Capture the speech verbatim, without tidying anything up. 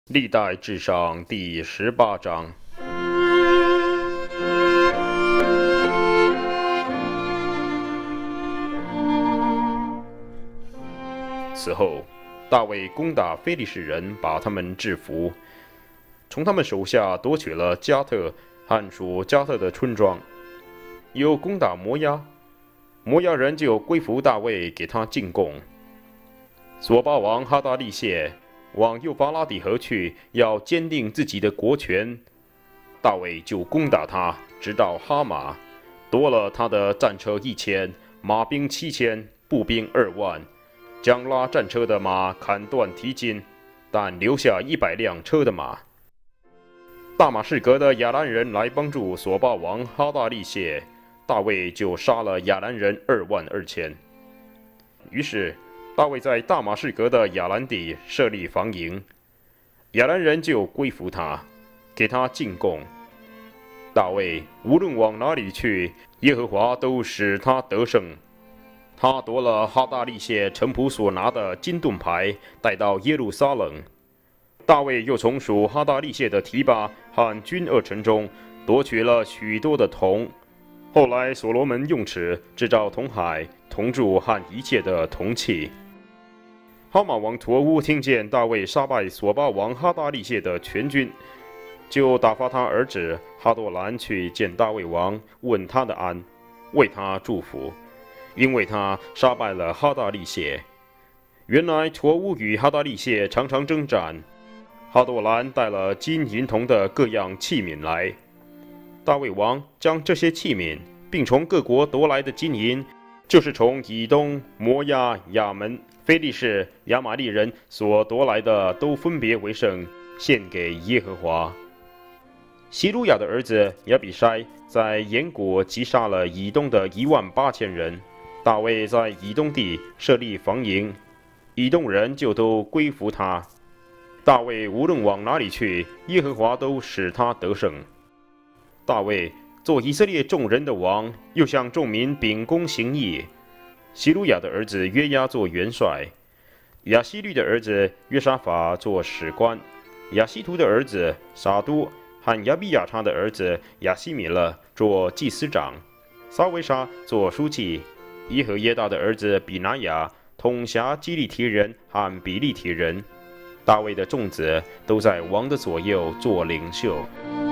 历代志上第十八章。此后，大卫攻打非利士人，把他们制服，从他们手下夺取了加特和属加特的村庄，又攻打摩押，摩押人就归服大卫，给他进贡。索巴王哈达利谢往幼发拉底河去，要坚定自己的国权。大卫就攻打他，直到哈马，夺了他的战车一千，马兵七千，步兵二万，将拉战车的马砍断蹄筋，但留下一百辆车的马。大马士革的亚兰人来帮助索巴王哈达利谢，大卫就杀了亚兰人二万二千。于是大卫在大马士革的亚兰地设立防营，亚兰人就归服他，给他进贡。大卫无论往哪里去，耶和华都使他得胜。他夺了哈大利谢臣仆所拿的金盾牌，带到耶路撒冷。大卫又从属哈大利谢的提巴和军二城中夺取了许多的铜。后来所罗门用尺制造铜海、铜柱和一切的铜器。哈马王陀乌听见大卫杀败索巴王哈大利谢的全军，就打发他儿子哈多兰去见大卫王，问他的安，为他祝福，因为他杀败了哈大利谢。原来陀乌与哈大利谢常常征战，哈多兰带了金银铜的各样器皿来。大卫王将这些器皿并从各国夺来的金银，就是从以东、摩押、亚门、非利士、亚玛利人所夺来的，都分别为圣，献给耶和华。希鲁雅的儿子亚比筛在沿谷击杀了以东的一万八千人。大卫在以东地设立防营，以东人就都归服他。大卫无论往哪里去，耶和华都使他得胜。大卫做以色列众人的王，又向众民秉公行义。希鲁雅的儿子约押做元帅，亚希律的儿子约沙法做史官，亚希图的儿子撒都和亚比亚他的儿子亚希米勒做祭司长，撒维沙做书记，伊和耶大的儿子比拿雅统辖基利提人和比利提人。大卫的众子都在王的左右做领袖。